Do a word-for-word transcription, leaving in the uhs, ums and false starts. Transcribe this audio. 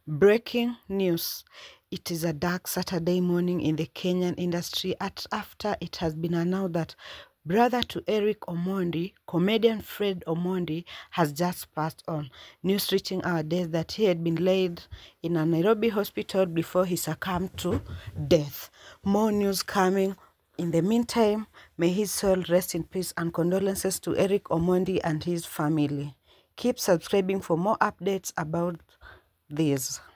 Breaking news. It is a dark Saturday morning in the Kenyan industry at after it has been announced that brother to Eric Omondi, comedian Fred Omondi, has just passed on. News reaching our desk that he had been laid in a Nairobi hospital before he succumbed to death. More news coming. In the meantime, may his soul rest in peace, and condolences to Eric Omondi and his family. Keep subscribing for more updates about this.